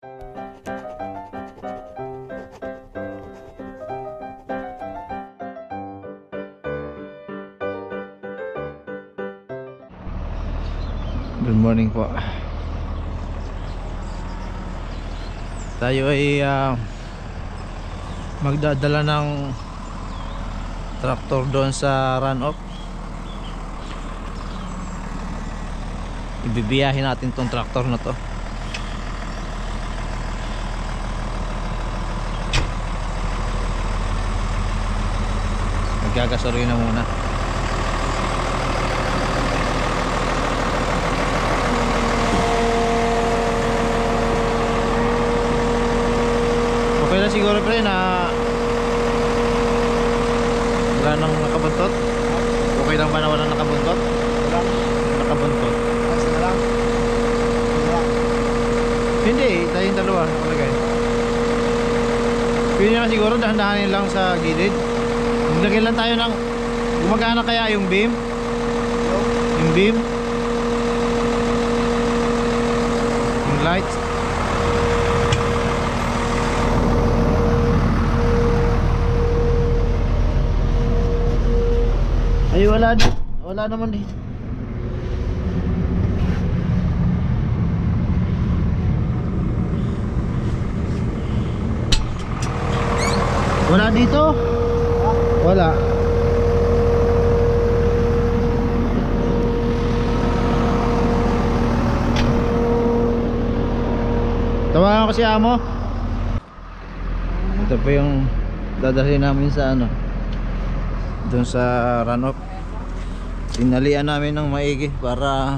Good morning po. Tayo ay magdadala ng traktor doon sa runoff. Ibibiyahin natin tong traktor na to. Magagasolina muna. Okay na siguro pre na wala nang nakabuntot? Okay lang ba na wala nakabuntot? Wala. Nakabuntot. Kasi na lang. Wala. Hindi, tayong dalawa nakalagay. Pwede na siguro dahan-dahanin lang sa gilid. Maglagay lang tayo ng gumagana kaya yung beam? Yung beam? Yung lights? Ay wala naman eh. Wala dito? Wala. Tawagan ko si Amo. Ito po yung dadalhin namin sa ano, doon sa runoff. Sinalian namin ng maigi para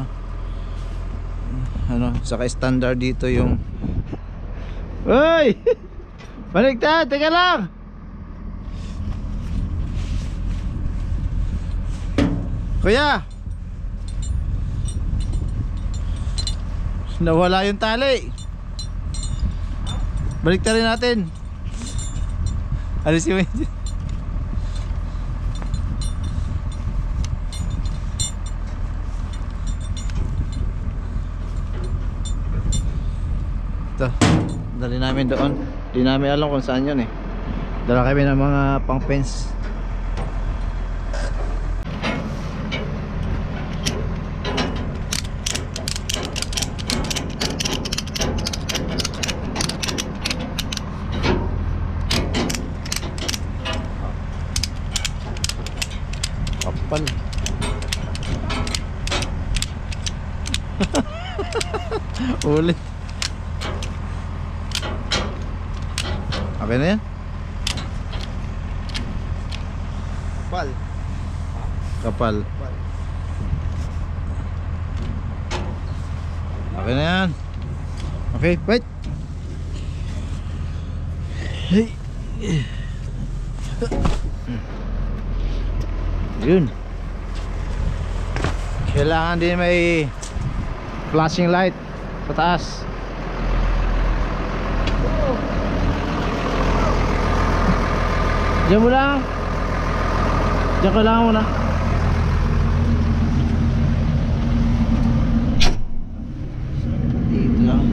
ano, saka standard dito yung. Hoy! Baligtad, teka lang. Kuya, nawala yung tali. Baliktarin natin. Alisin mo yun. Ito, dali namin doon. Hindi namin alam kung saan yun eh. Dala kami ng mga pang fence. Kapal. Ulit. Okay na yan? Kapal. Kapal. Okay na yan. Okay, wait. Hey. Yun. Kailangan din may flashing light sa taas. Diyan mo lang. Diyan ka lang muna. Dito lang.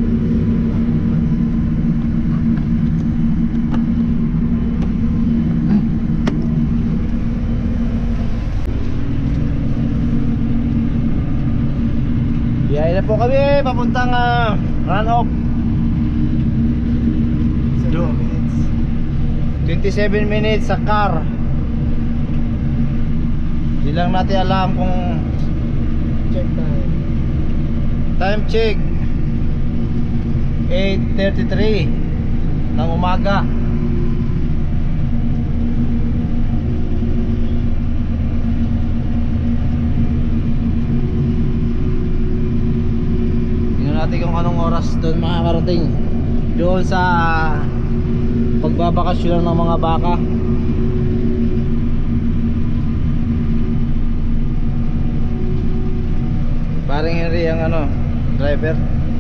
Biyahe na po kami papuntang runoff. 27 minutes sa car. Di lang natin alam kung Check time. time check 8:33 ng umaga. Tingnan natin kung anong oras doon makakarating doon sa pagbabakasyon ng mga baka. Paring Henry ang ano, driver.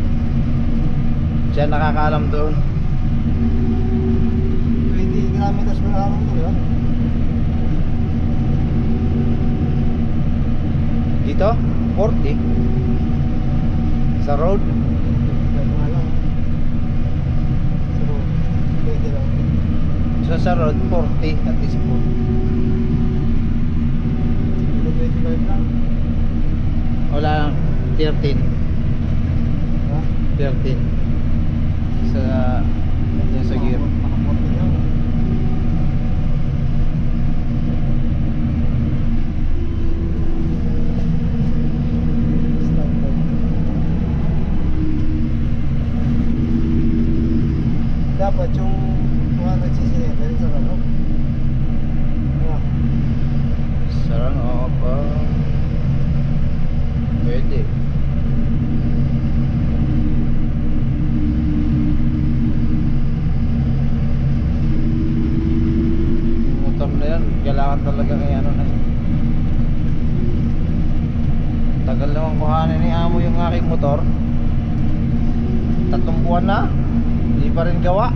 Siya nakakaalam doon. 20 kilometers per hour ito, di ba? Dito 40 sa road. Ganun nga lang. sa road 40 at least po. 25 lang. Wala lang 13. Ha? 13 sa yan sa gear. Mga 40 lang. Standard. Dapat yung mga nagsisinet dahil sa ano? Sarang ako pa. Pwede. Yung motor na yan, kailangan talaga kay ano na yun. Tagal naman kuhanin ni amo yung aking motor. 3 buwan na, hindi pa rin gawa.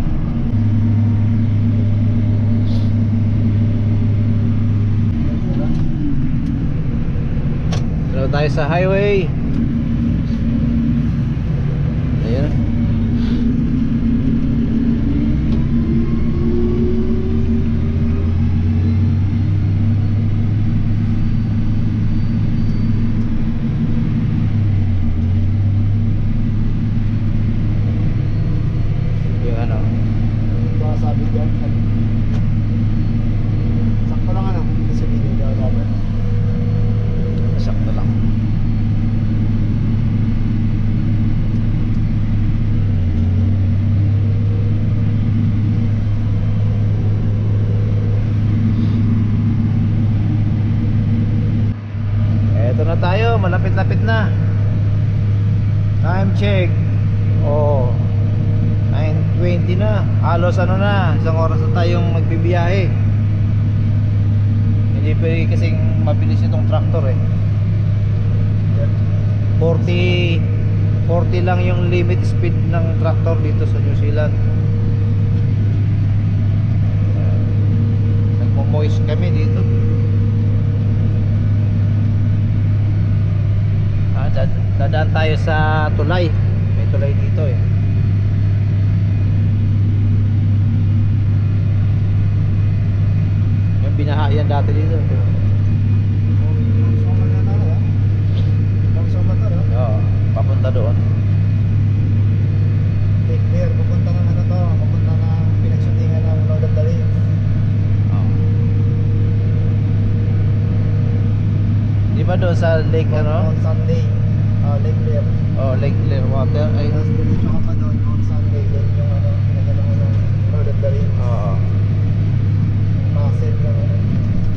Dito tayo sa highway. Ayun. Yung ano, Baka sabi dyan. Sakto lang ano. Hindi sa video daw dapat. sakto lang. Eto na tayo, malapit-lapit na. Time check. Oh, 9:20 na. Halos ano na, 1 oras na tayong magbibiyahe. Hindi pwede kasing mabilis itong tractor eh. 40 lang yung limit speed ng tractor dito sa New Zealand. Nagmo-moist kami dito. Dadaan tayo sa tulay. May tulay dito eh. Yung binaha yan dati dito. Oo, papunta doon. Take clear, pupunta ng ano to, pupunta ng pinagsutingan ng Lord of the Rings. Oo. Di ba doon sa lake ano? On Sunday, Lake Clear. Oh, Lake Clearwater ay. Tapos diretso ka pa doon on Sunday, doon yung ano, pinagano mo ng Lord of the Rings. Oo. Massive lang ano.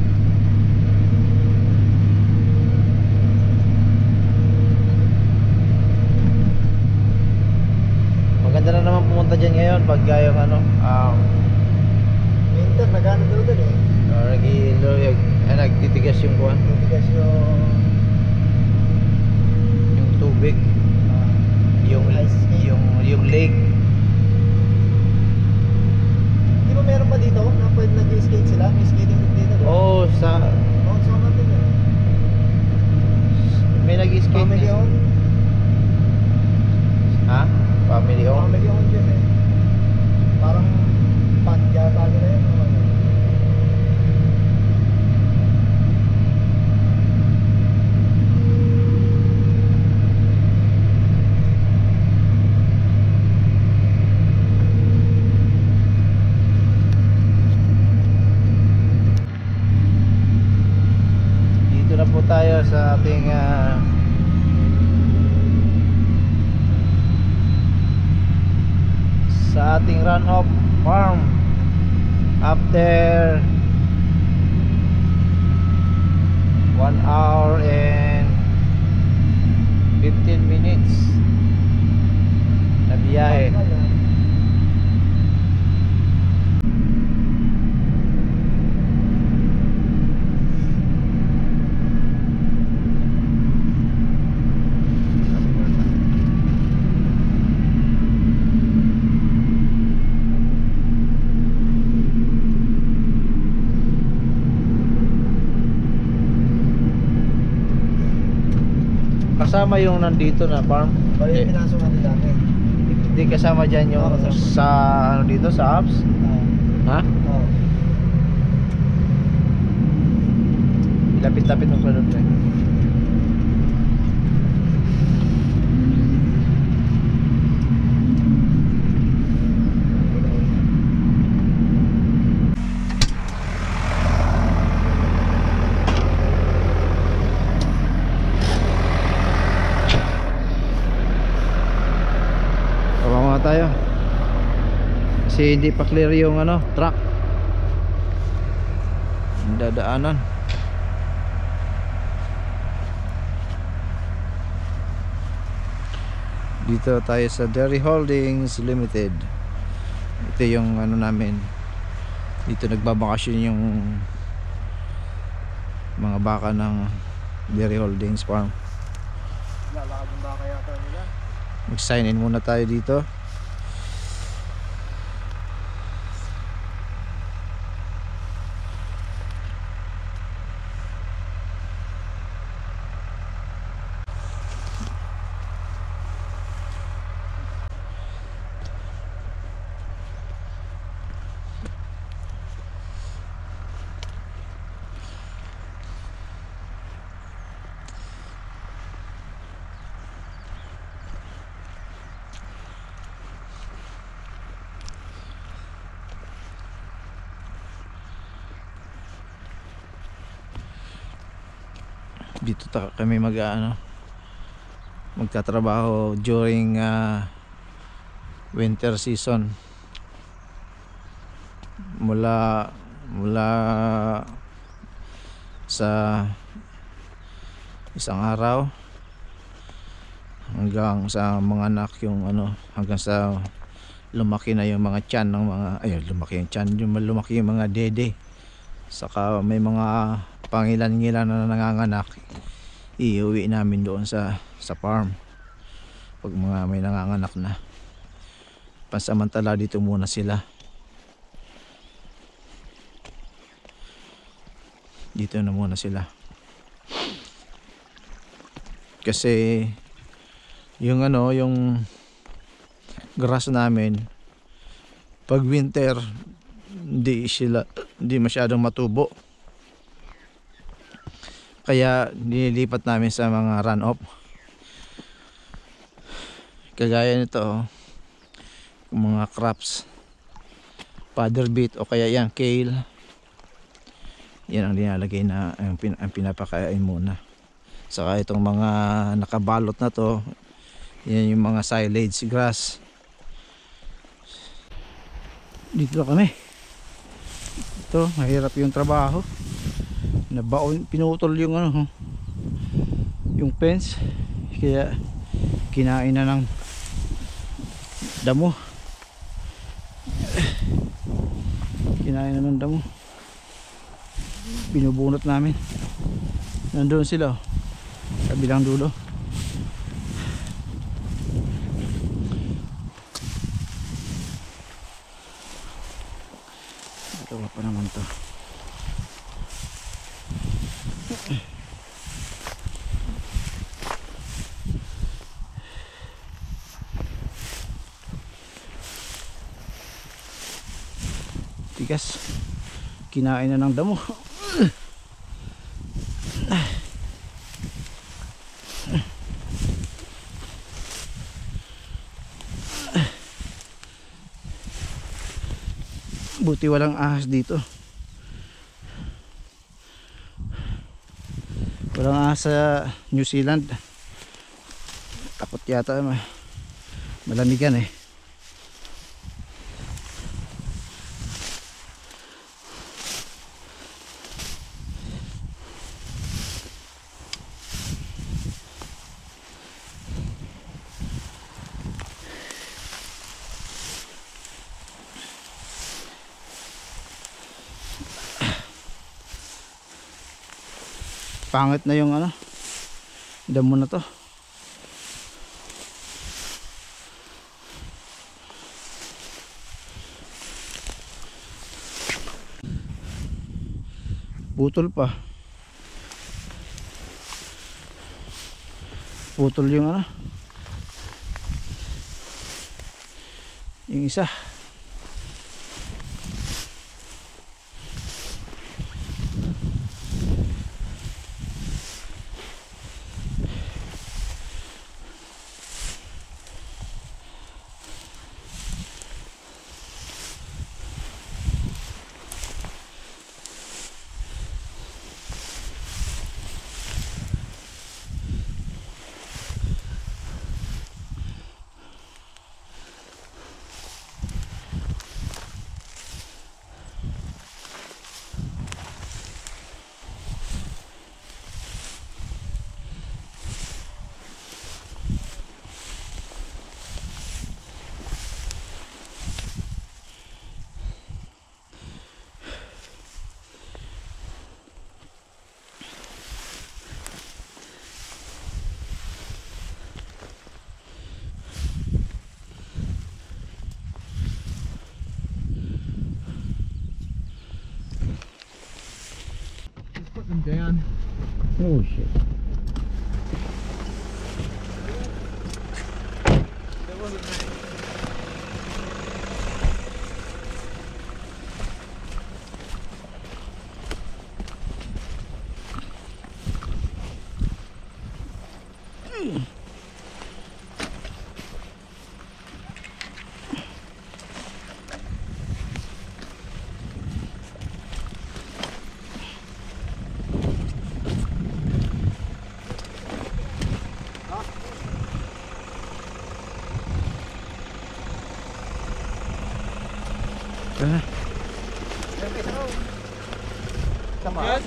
Maganda na naman pumunta dyan ngayon pag yung ano, Winter, nagano doon eh. nagtitigas yung kuwan, Tutigas yung tubig, yung ice skate. yung lake. Di ba meron pa dito na pwede nag-skate sila? May skating rin dito. Oh, sa Mount Somat din eh. may nag-skate Family na- owned. Ha? Family owned? Family owned yun eh. Parang pad yata nila yun. Ano. Dito na po tayo sa ating run-off farm after 1 hour and 15 minutes na biyahe. Kasama yung nandito na farm. Bali yung pinasok natin dati. Hindi kasama dyan yung Kasama. sa ano dito sa apps. Ha? Oo. Lapit-lapit ng product eh. Baba tayo kasi hindi pa clear yung ano, truck ang dadaanan. Dito tayo sa Dairy Holdings Limited. Ito yung ano namin, dito nagbabakasyon yung mga baka ng Dairy Holdings Farm. Lalakad yung baka yata nila. Mag sign in muna tayo dito. Dito kami magtatrabaho during winter season. Mula sa isang araw hanggang sa mga anak yung ano, hanggang sa lumaki na yung mga tiyan ng mga lumaki yung tiyan, yung lumaki yung mga dede. Saka may mga pangilan-ngilan na nanganganak, iuwi namin doon sa farm pag mga may nanganganak na. Pansamantala dito muna sila, dito na muna sila kasi yung ano, yung grass namin pag winter hindi masyadong matubo, kaya nililipat namin sa mga run-off kagaya nito mga crops, fodder beet o kaya yan kale. Yan ang nilalagay na ang pinapakain muna. Saka itong mga nakabalot na to, yan yung mga silage grass. Dito kami. Ito, mahirap yung trabaho. Pinutol yung ano, yung fence, kaya kinain na ng damo. Kinain na ng damo. Binubunot namin. Nandoon sila, kabilang dulo. Ito pa naman to. Tigas, kinain na ng damo. Buti walang ahas dito. Walang ahas sa New Zealand. Takot yata, malamigan eh. Pangit na yung ano, damo na to. Putol pa. Putol yung ano, yung isa. Yan. Oh shit. There wasn't many. Tara. Come on.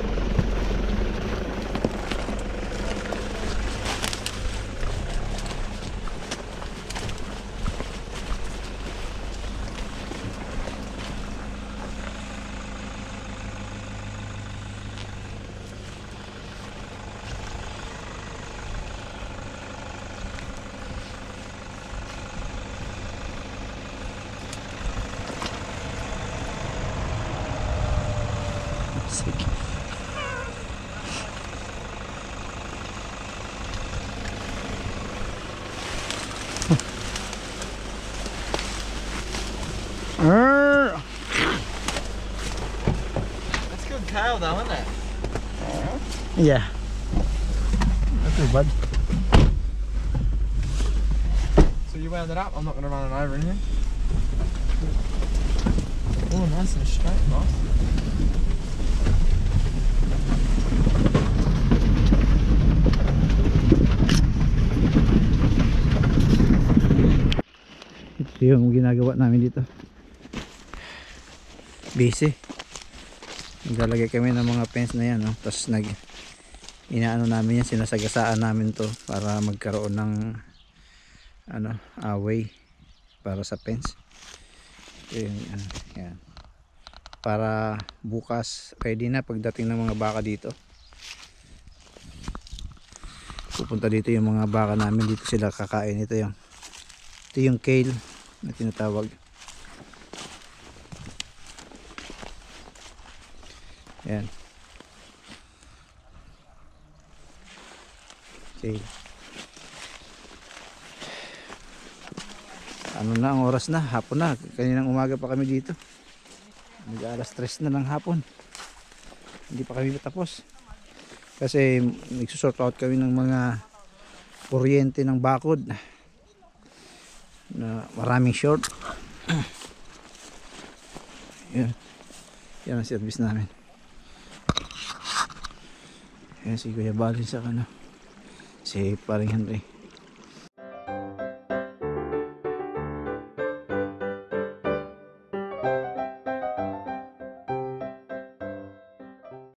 Sige. That's good kale though, isn't it? Yeah. Not too bad. So you wound it up? I'm not going to run it over in here. Oh, nice and straight, nice. Ito yung ginagawa namin dito. Busy. Naglalagay kami ng mga fence na yan, no? Tapos inaano namin yan, sinasagasaan namin to para magkaroon ng way para sa fence. Ito yung, yan. Para bukas ready na pagdating ng mga baka dito. Pupunta dito yung mga baka namin, dito sila kakain. Ito yung kale na tinatawag. Yan. Kale. Ano na ang oras na? Hapon na. Kaninang umaga pa kami dito. Mag-alas 3 na ng hapon. Hindi pa kami matapos. Kasi nagsusort out kami ng mga kuryente ng bakod na maraming short. Yan. Yan ang service namin. Yan si Kuya Balin sa si paring Henry.